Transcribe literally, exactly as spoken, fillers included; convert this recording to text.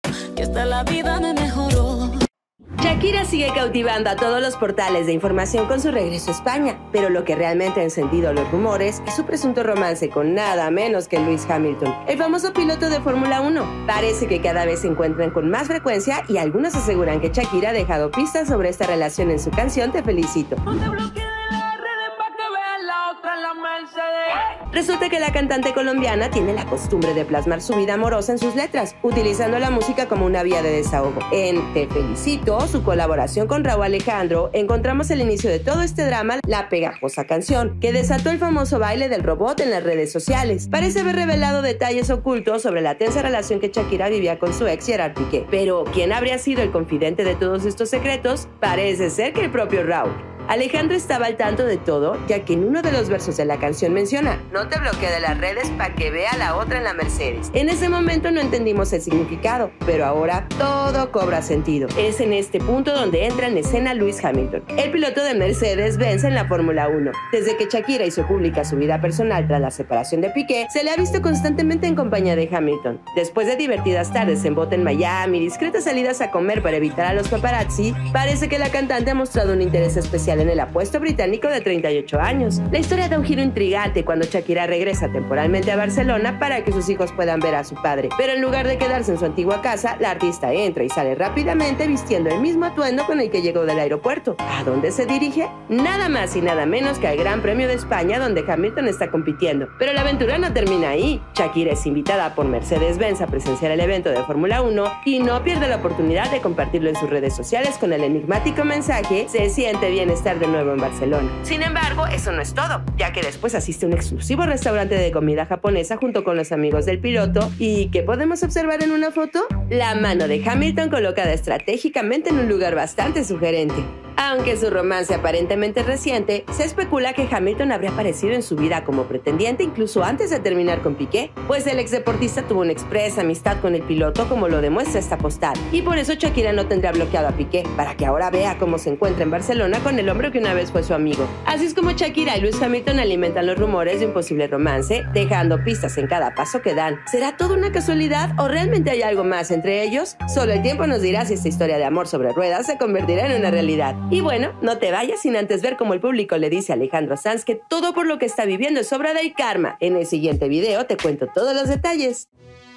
que hasta la vida me mejoró. Shakira sigue cautivando a todos los portales de información con su regreso a España, pero lo que realmente ha encendido los rumores es su presunto romance con nada menos que Lewis Hamilton, el famoso piloto de Fórmula uno. Parece que cada vez se encuentran con más frecuencia y algunos aseguran que Shakira ha dejado pistas sobre esta relación en su canción Te Felicito. Resulta que la cantante colombiana tiene la costumbre de plasmar su vida amorosa en sus letras, utilizando la música como una vía de desahogo. En Te Felicito, su colaboración con Rauw Alejandro, encontramos el inicio de todo este drama, la pegajosa canción, que desató el famoso baile del robot en las redes sociales. Parece haber revelado detalles ocultos sobre la tensa relación que Shakira vivía con su ex Gerard Piqué. Pero, ¿quién habría sido el confidente de todos estos secretos? Parece ser que el propio Rauw. Alejandro estaba al tanto de todo, ya que en uno de los versos de la canción menciona: no te bloquee de las redes para que vea la otra en la Mercedes. En ese momento no entendimos el significado, pero ahora todo cobra sentido. Es en este punto donde entra en escena Lewis Hamilton, el piloto de Mercedes-Benz en la Fórmula uno. Desde que Shakira hizo pública su vida personal tras la separación de Piqué, se le ha visto constantemente en compañía de Hamilton. Después de divertidas tardes en bote en Miami y discretas salidas a comer para evitar a los paparazzi, parece que la cantante ha mostrado un interés especial en el apuesto británico de treinta y ocho años. La historia da un giro intrigante cuando Shakira regresa temporalmente a Barcelona para que sus hijos puedan ver a su padre. Pero en lugar de quedarse en su antigua casa, la artista entra y sale rápidamente vistiendo el mismo atuendo con el que llegó del aeropuerto. ¿A dónde se dirige? Nada más y nada menos que al Gran Premio de España, donde Hamilton está compitiendo. Pero la aventura no termina ahí. Shakira es invitada por Mercedes-Benz a presenciar el evento de Fórmula uno y no pierde la oportunidad de compartirlo en sus redes sociales con el enigmático mensaje: se siente bien estar de nuevo en Barcelona. Sin embargo, eso no es todo, ya que después asiste a un exclusivo restaurante de comida japonesa junto con los amigos del piloto. ¿Y qué podemos observar en una foto? La mano de Hamilton colocada estratégicamente en un lugar bastante sugerente. Aunque su romance aparentemente reciente, se especula que Hamilton habría aparecido en su vida como pretendiente incluso antes de terminar con Piqué, pues el exdeportista tuvo una expresa amistad con el piloto, como lo demuestra esta postal. Y por eso Shakira no tendrá bloqueado a Piqué, para que ahora vea cómo se encuentra en Barcelona con el hombre que una vez fue su amigo. Así es como Shakira y Lewis Hamilton alimentan los rumores de un posible romance, dejando pistas en cada paso que dan. ¿Será todo una casualidad o realmente hay algo más entre ellos? Solo el tiempo nos dirá si esta historia de amor sobre ruedas se convertirá en una realidad. Y bueno, no te vayas sin antes ver cómo el público le dice a Alejandro Sanz que todo por lo que está viviendo es obra del karma. En el siguiente video te cuento todos los detalles.